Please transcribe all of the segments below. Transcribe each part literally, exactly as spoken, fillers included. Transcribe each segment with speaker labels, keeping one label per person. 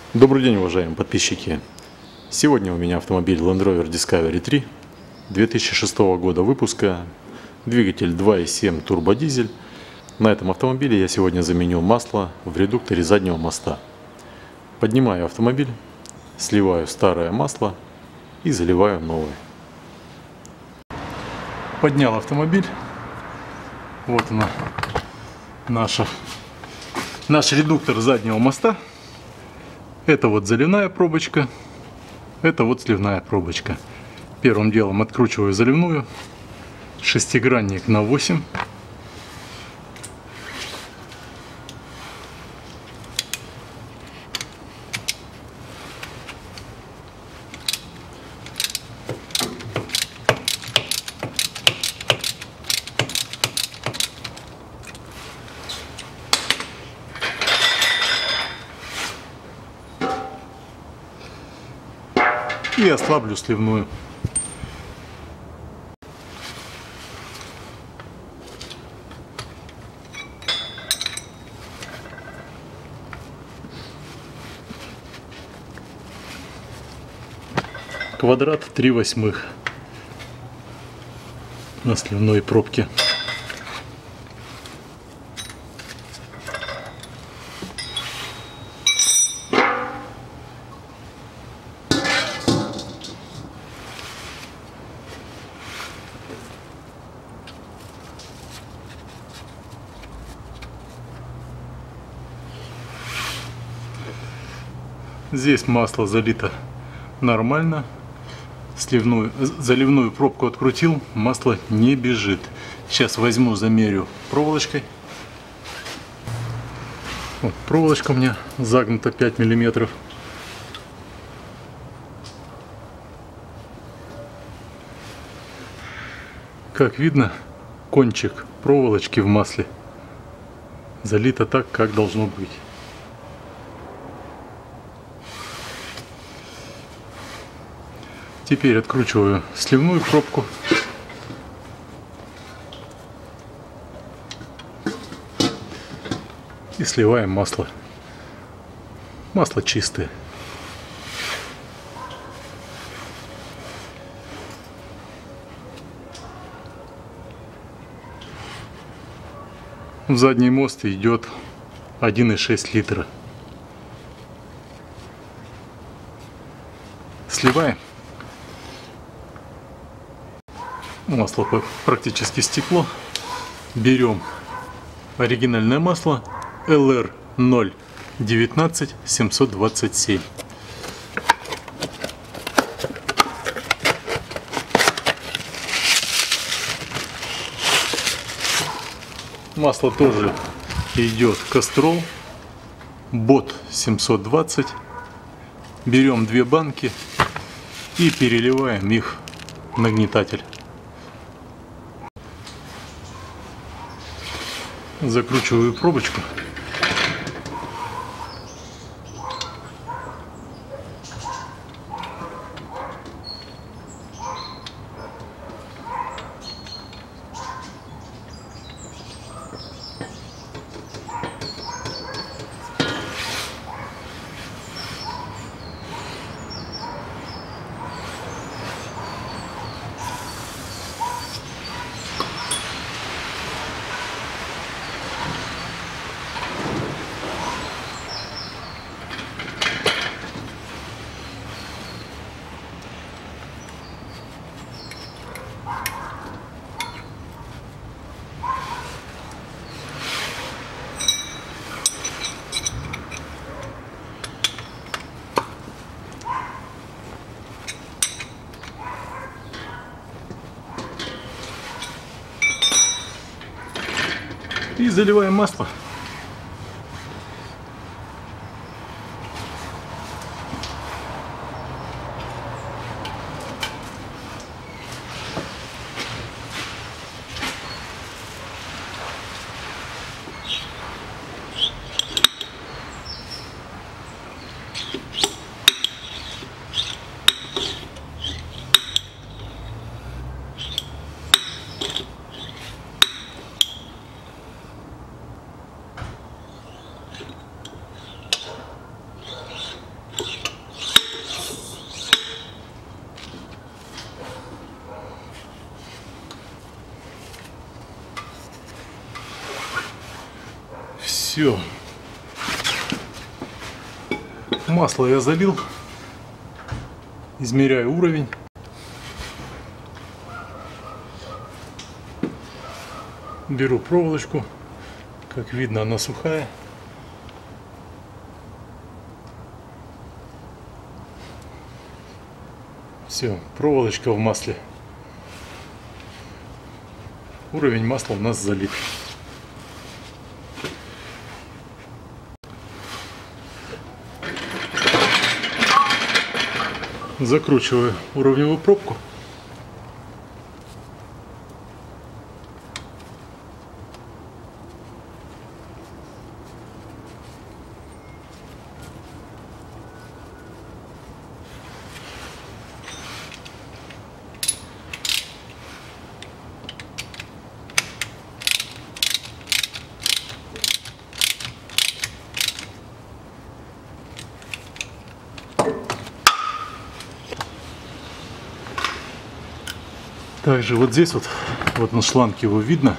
Speaker 1: Добрый день, уважаемые подписчики! Сегодня у меня автомобиль Land Rover Discovery три две тысячи шестого года выпуска, двигатель два и семь турбодизель. На этом автомобиле я сегодня заменю масло в редукторе заднего моста. Поднимаю автомобиль, сливаю старое масло и заливаю новое. Поднял автомобиль. Вот она, наша, наш редуктор заднего моста. Это вот заливная пробочка, это вот сливная пробочка. Первым делом откручиваю заливную, шестигранник на восемь. И ослаблю сливную. Квадрат три восьмых на сливной пробке. Здесь масло залито нормально. Сливную, заливную пробку открутил, масло не бежит. Сейчас возьму, замерю проволочкой. Вот, проволочка у меня загнута пять миллиметров. Как видно, кончик проволочки в масле залито так, как должно быть. Теперь откручиваю сливную пробку. И сливаем масло. Масло чистое. В задний мост идет один и шесть литра. Сливаем. Масло практически стекло. Берем оригинальное масло эл эр ноль девятнадцать семьсот двадцать семь. Масло тоже идет Castrol бот семьсот двадцать. Берем две банки и переливаем их в нагнетатель. Закручиваю пробочку. И заливаем масло. Все. Масло я залил. Измеряю уровень. Беру проволочку. Как видно, она сухая. Все, проволочка в масле. Уровень масла у нас залит. Закручиваю уровневую пробку. Также вот здесь вот, вот на шланге его видно.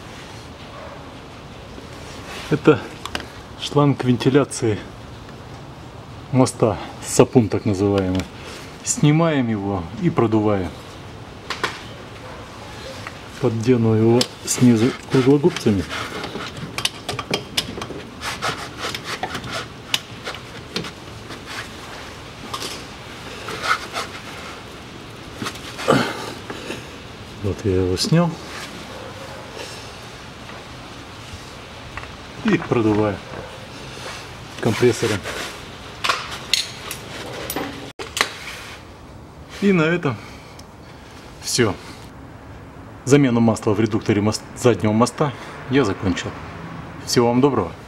Speaker 1: Это шланг вентиляции моста, сапун так называемый. Снимаем его и продуваем. Поддену его снизу круглогубцами. Вот я его снял и продуваю компрессором. И на этом все. Замену масла в редукторе мост, заднего моста я закончил. Всего вам доброго.